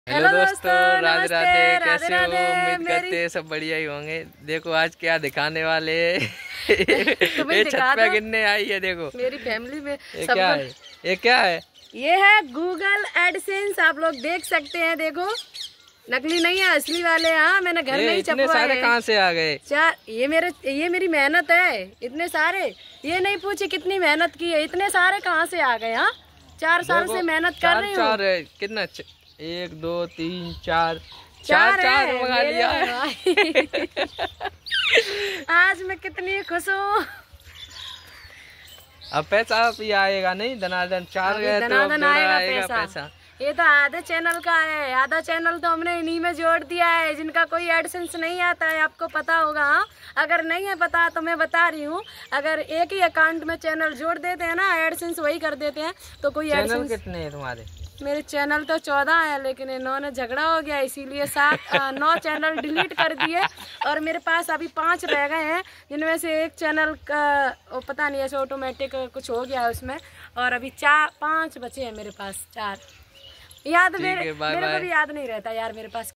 Hello दोस्तों, राधे राधे। राधे कैसे हो? राधे। उम्मीद करते हैं सब बढ़िया ही होंगे। देखो आज क्या दिखाने वाले तुम्हें ये छत दिखा पे दो गिरने आई है। देखो मेरी फैमिली में ये क्या सबको। है, ये क्या है? ये है गूगल एडसेंस, आप लोग देख सकते हैं। देखो नकली नहीं है, असली वाले। हाँ, मैंने घर में ही इतने छपवाए सारे हैं। कहाँ से आ गए? चार, ये मेरी मेहनत है। इतने सारे, ये नहीं पूछे कितनी मेहनत की है। इतने सारे कहाँ से आ गए? हाँ, 4 साल से मेहनत कर रही हूँ। चार है कितना? 1 2 3 4 चार चार है मंगा लिया है। आज मैं कितनी खुश हूँ। अब पैसा भी आएगा नहीं? दनादन 4 अभी गए तो अब दनादन जोड़ा आएगा आएगा पैसा। पैसा। ये तो आधे चैनल का है। आधा चैनल तो हमने इन्हीं में जोड़ दिया है, जिनका कोई एडसेंस नहीं आता है। आपको पता होगा। हाँ, अगर नहीं है पता तो मैं बता रही हूँ। अगर एक ही अकाउंट में चैनल जोड़ देते हैं ना, एडसेंस वही कर देते हैं, तो कोई चैनल एडसेंस। कितने हैं तुम्हारे? मेरे चैनल तो 14 है, लेकिन इन्होंने झगड़ा हो गया, इसीलिए 9 चैनल डिलीट कर दिए। और मेरे पास अभी 5 रह गए हैं, जिनमें से एक चैनल का पता नहीं, ऐसे ऑटोमेटिक कुछ हो गया उसमें। और अभी 5 बचे हैं मेरे पास। 4 याद, मेरे को भी याद नहीं रहता यार मेरे पास